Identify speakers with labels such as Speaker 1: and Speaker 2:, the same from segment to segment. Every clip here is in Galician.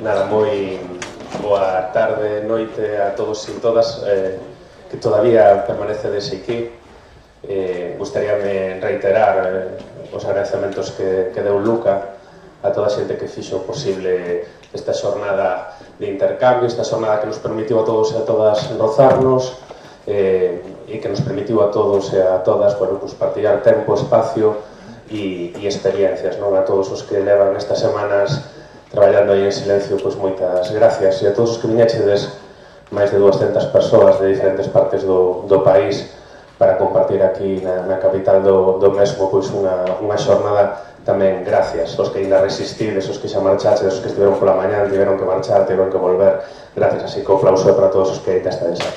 Speaker 1: Nada, moi boa tarde, noite a todos e todas que todavía permanecedes aquí. Gustaríame reiterar os agradecementos que deu Luca a toda a xente que fixo posible esta xornada de intercambio, esta xornada que nos permitiu a todos e a todas rozarnos e que nos permitiu a todos e a todas partillar tempo, espacio e experiencias, non? A todos os que levan estas semanas traballando aí en silencio, pois moitas gracias, e a todos os que viñechedes, máis de 200 persoas de diferentes partes do país para compartir aquí na capital do mesmo pois unha xornada. Tamén gracias aos que ainda resistides, aos que xa marchaches, aos que estiveron pola mañá, tiveron que marchar, tiveron que volver. Gracias, así que o aplauso é para todos os que ainda estades aquí.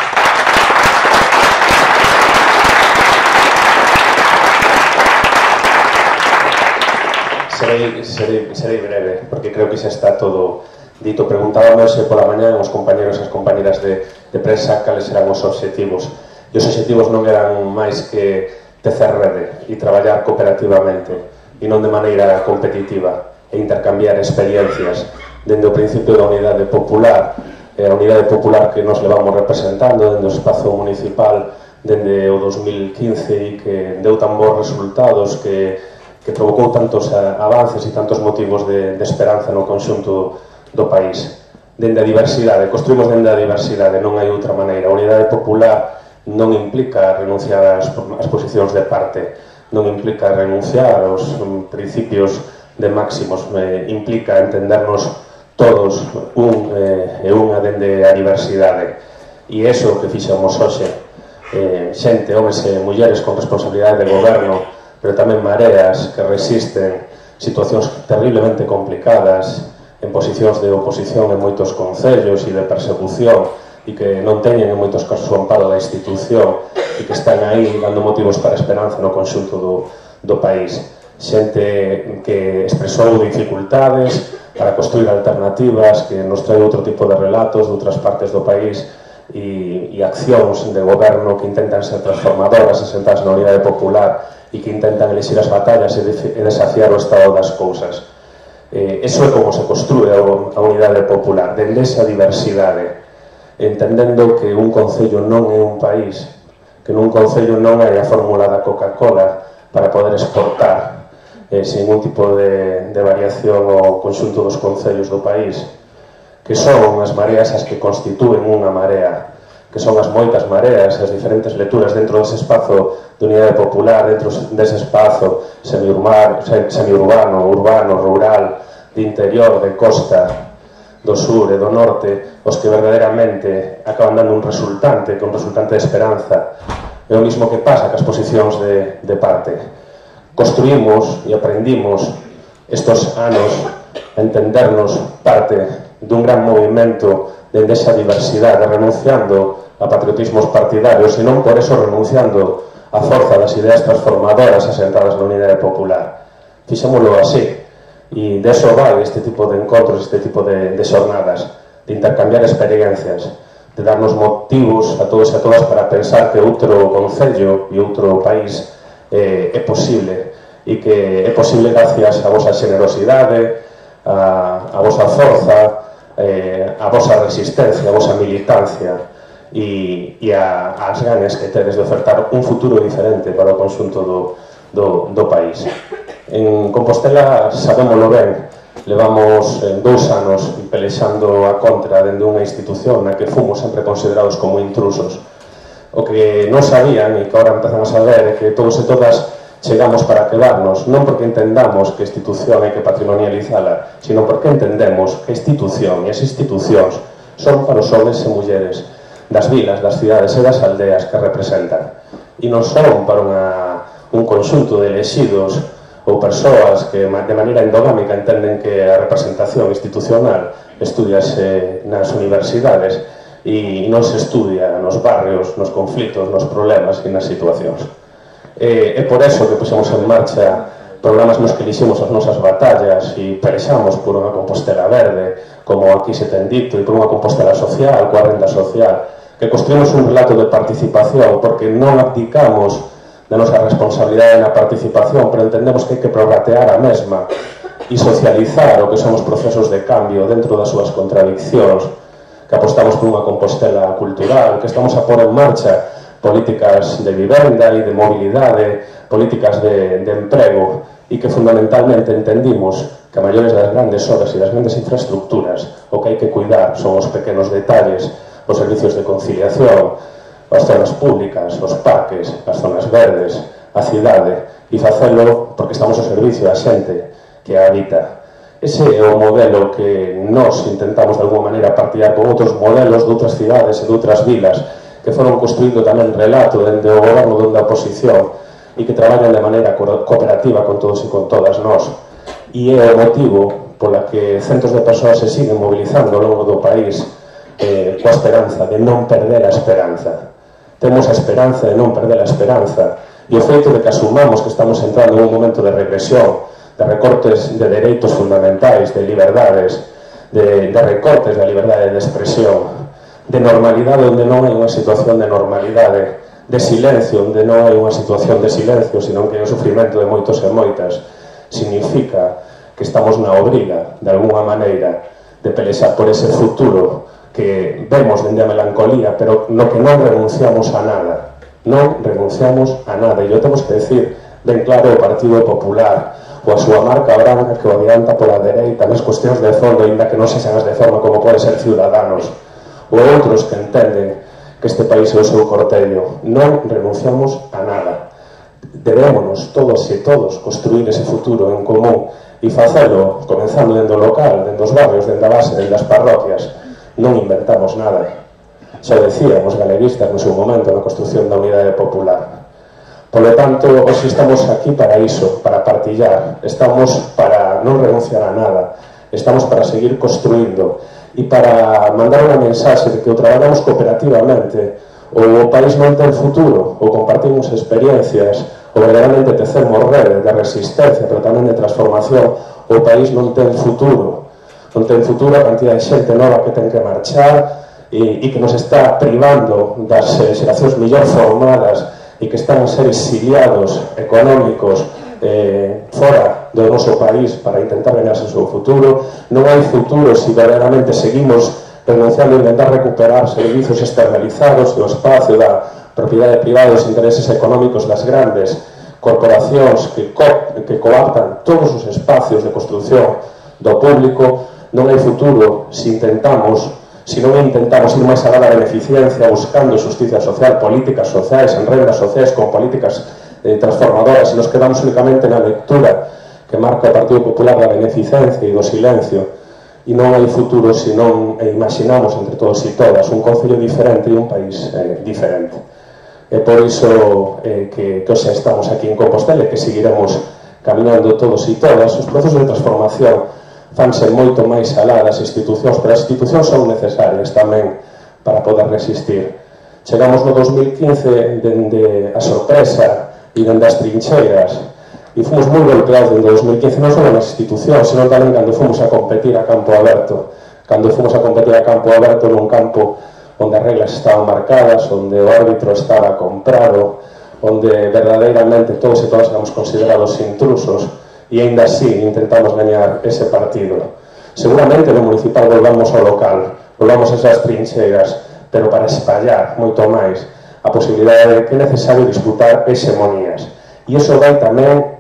Speaker 1: Serei breve, porque creo que xa está todo dito. Preguntábamos pola mañá os compañeros e as compañeras de prensa cales eran os obxectivos. E os obxectivos non eran máis que tecer rede e traballar cooperativamente e non de maneira competitiva e intercambiar experiencias dende o principio da unidade popular, a unidade popular que nos levamos representando dende o espazo municipal dende o 2015 e que deu tan bons resultados que provocou tantos avances e tantos motivos de esperanza no conxunto do país. Dende a diversidade, construímos dende a diversidade, non hai outra maneira. A unidade popular non implica renunciar ás posicións de parte, non implica renunciar aos principios de máximos, implica entendernos todos un e unha dende a diversidade. E iso que fixemos hoxe, xente, homes e mulleres con responsabilidade de goberno, pero tamén mareas que resisten situacións terriblemente complicadas, en posicións de oposición en moitos concellos e de persecución, e que non teñen en moitos casos o amparo da institución e que están aí dando motivos para esperanza no conxunto do país. Xente que expresou dificultades para construir alternativas, que nos trae outro tipo de relatos de outras partes do país e accións de goberno que intentan ser transformadoras, asentadas na unidade popular e que intentan elixir as batallas e desafiar o estado das cousas. Eso é como se construe a unidade popular, dende esa diversidade, entendendo que un concello non é un país, que nun concello non hai a fórmula da Coca-Cola para poder exportar sin ningún tipo de variación ao conxunto dos concellos do país, que son as mareas as que constitúen unha marea, que son as moitas mareas, as diferentes lecturas dentro dese espazo de unidade popular, dentro dese espazo semiurbano, urbano, rural, de interior, de costa, do sur e do norte, os que verdadeiramente acaban dando un resultante, que é un resultante de esperanza. É o mismo que pasa cas posicións de parte. Construímos e aprendimos estos anos a entendernos parte dun gran movimento dende esa diversidade, renunciando a patriotismos partidarios e non por eso renunciando a forza das ideas transformadoras asentadas na unidade popular. Fixémolo así, e deso vai este tipo de encontros, este tipo de xornadas, de intercambiar experiencias, de darnos motivos a todos e a todas para pensar que outro concello e outro país é posible, e que é posible gracias a vosa generosidade, a vosa forza, a vosa resistencia, a vosa militancia e as ganas que tedes de ofertar un futuro diferente para o conxunto do país. En Compostela sabémolo ben, levamos 2 anos pelexando a contra dende unha institución na que fomos sempre considerados como intrusos. O que non sabían e que agora empezan a saber é que todos e todas chegamos para quedarnos, non porque entendamos que a institución hai que patrimonializala, sino porque entendemos que a institución e as institucións son para os homens e mulleres das vilas, das cidades e das aldeas que representan, e non son para un conxunto de elexidos ou persoas que de maneira endogámica entenden que a representación institucional estudiase nas universidades e non se estudia nos barrios, nos conflitos, nos problemas e nas situacións. É por eso que puxemos en marcha programas nos que eliximos as nosas batallas e perexamos por unha Compostela verde, como aquí se ten dito, e por unha Compostela social, coa renda social, que construímos un relato de participación, porque non abdicamos da nosa responsabilidade na participación, pero entendemos que hai que prorratear a mesma e socializar o que son os procesos de cambio dentro das súas contradiccións, que apostamos por unha Compostela cultural, que estamos a pôr en marcha políticas de vivenda e de mobilidade, políticas de emprego, e que fundamentalmente entendimos que a maiores das grandes obras e das grandes infraestructuras o que hai que cuidar son os pequenos detalles, os servicios de conciliación, as zonas públicas, os parques, as zonas verdes, a cidade, e facelo porque estamos ao servicio da xente que a habita. Ese é o modelo que nós intentamos de alguma maneira partillar con outros modelos de outras cidades e de outras vilas que foron construindo tamén relato dende o goberno da oposición e que traballan de maneira cooperativa con todos e con todas nós. E é o motivo pola que centos de persoas se siguen mobilizando ao longo do país coa esperanza de non perder a esperanza. Temos a esperanza de non perder a esperanza e o feito de que asumamos que estamos entrando en un momento de regresión, de recortes de dereitos fundamentais, de liberdades, de recortes da liberdade de expresión, de normalidade onde non hai unha situación de normalidade, de silencio onde non hai unha situación de silencio, senón que é o sufrimento de moitos e moitas, significa que estamos na obriga, de alguna maneira, de pelexar por ese futuro que vemos dende a melancolía, pero no que non renunciamos a nada. Non renunciamos a nada. E eu temos que decir ben claro o Partido Popular, ou a súa marca branca que o adianta pola dereita nas cuestións de fondo, ainda que non sexan as de forma como pode ser Ciudadanos, ou outros que entenden que este país é o seu cortello. Non renunciamos a nada. Debémonos todos e todos construir ese futuro en común e facelo comenzando dentro do local, dentro dos barrios, dentro da base, dentro das parroquias. Non inventamos nada. Xa decían os galeguistas no seu momento na construción da unidade popular. Por lo tanto, hoxe estamos aquí para iso, para partillar. Estamos para non renunciar a nada. Estamos para seguir construindo e para mandar unha mensaxe de que o traballamos cooperativamente, ou o país non ten futuro, ou compartimos experiencias, ou verdadeiramente tecemos redes de resistencia, pero tamén de transformación, o país non ten futuro. Non ten futuro a cantidad de xente nova que ten que marchar e que nos está privando das xeracións mellor formadas e que están a ser exiliados económicos fora do noso país para intentar ganarse o seu futuro. Non hai futuro se verdadeiramente seguimos renunciando a intentar recuperar servizos externalizados do espacio da propiedade privada, dos intereses económicos das grandes corporacións que coaptan todos os espacios de construción do público. Non hai futuro se non intentamos ir máis alá da beneficencia, buscando justicia social, políticas sociais, en rendas sociais con políticas transformadoras, e nos quedamos únicamente na lectura que marca o Partido Popular da beneficencia e do silencio. E non hai futuro se non imaginamos entre todos e todas un concello diferente e un país diferente. É por iso que hoxe estamos aquí en Compostela e que seguiremos caminando todos e todas. Os procesos de transformación fanse moito máis alá das institucións, pero as institucións son necesarias tamén para poder resistir. Chegamos no 2015 dende a sorpresa e dende as trincheiras e fomos moi golpeados dende 2015, non só nas institucións, senón tamén cando fomos a competir a campo aberto. Cando fomos a competir a campo aberto nun campo onde as reglas estaban marcadas, onde o árbitro estaba comprado, onde verdadeiramente todos e todas éramos considerados intrusos, e ainda así intentamos gañar ese partido. Seguramente no municipal volvamos ao local, volvamos a esas trincheiras, pero para espallar moito máis a posibilidade de que é necesario disputar hexemonías. E iso vai tamén,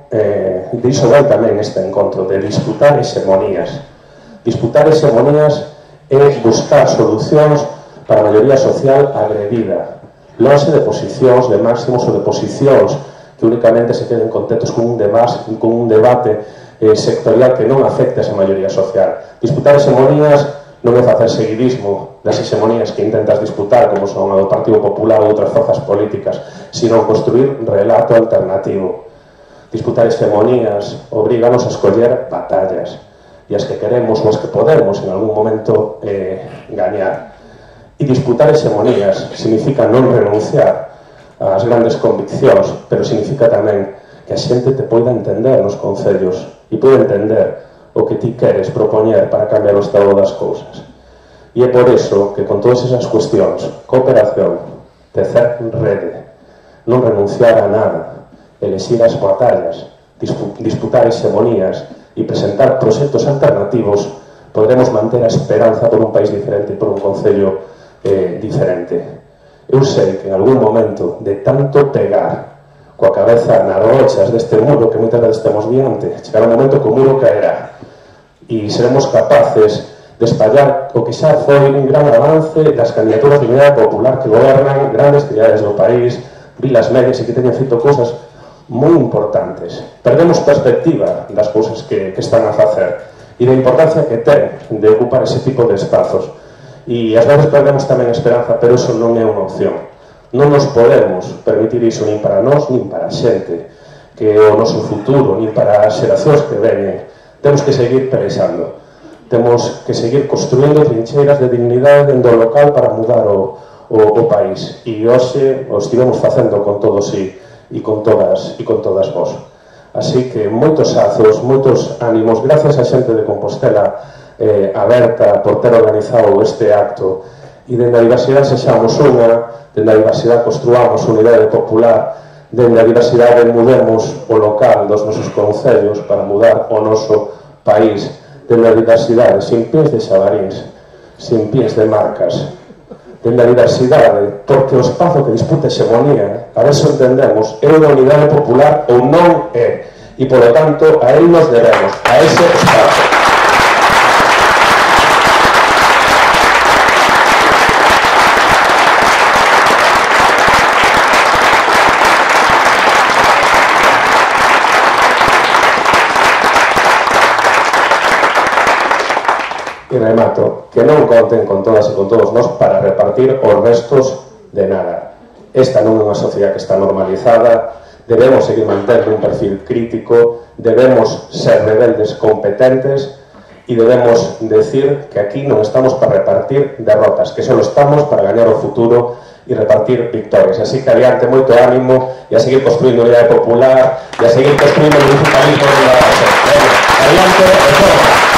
Speaker 1: este encontro, de disputar hexemonías. Disputar hexemonías é buscar solucións para a maioría social agredida, lonxe de posicións, de máximos ou de posicións que únicamente se queden contentos con un debate sectorial que non afecte a esa maioría social. Disputar hexemonías non é facer seguidismo das hexemonías que intentas disputar, como son a do Partido Popular ou outras forzas políticas, sino construir relato alternativo. Disputar hexemonías obriganos a escoller batallas, e as que queremos ou as que podemos en algún momento gañar. E disputar hexemonías significa non renunciar as grandes conviccións, pero significa tamén que a xente te poida entender nos concellos e poida entender o que ti queres propoñer para cambiar o estado das cousas. E é por iso que con todas esas cuestións, cooperación, tecer rede, non renunciar a nada, elexir as batallas, disputar hexemonías e presentar proxectos alternativos, poderemos manter a esperanza por un país diferente e por un concello diferente. Eu sei que en algún momento de tanto pegar coa cabeza nas rochas deste muro que moitas veces temos diante, chegará un momento que o muro caerá e seremos capaces de espallar o que xa foi un gran avance das candidaturas de Unidade Popular que gobernan grandes cidades do país, vilas medias e que teñen feito cousas moi importantes. Perdemos perspectiva das cousas que están a facer e da importancia que ten de ocupar ese tipo de espazos. E ás veces perdemos tamén esperanza, pero iso non é unha opción. Non nos podemos permitir iso nin para nós, nin para a xente, que é o noso futuro, nin para as xeracións que veñen. Temos que seguir pelexando. Temos que seguir construindo trincheiras de dignidade dentro do local para mudar o país. E hoxe o estivemos facendo con todos e con todas vos. Así que moitos azos, moitos ánimos, gracias a xente de Compostela aberta por ter organizado este acto. E dende a diversidade sexamos unha, dende a diversidade construamos unidade popular, dende a diversidade mudemos o local dos nosos concellos para mudar o noso país, dende a diversidade, sin pies de xabaríns, sin pies de marcas, dende a diversidade, porque o espazo que disputa hegemonía, a eso entendemos, é unha unidade popular ou non é, e polo tanto a él nos debemos, a ese espazo. E remato, que non conten con todas e con todos nós para repartir os restos de nada. Esta non é unha sociedade que está normalizada, debemos seguir mantendo un perfil crítico, debemos ser rebeldes competentes e debemos decir que aquí non estamos para repartir derrotas, que só estamos para gañar o futuro e repartir victorias. Así que adiante, moito ánimo e a seguir construindo a unidade popular e a seguir construindo o municipalismo de la... Adiante,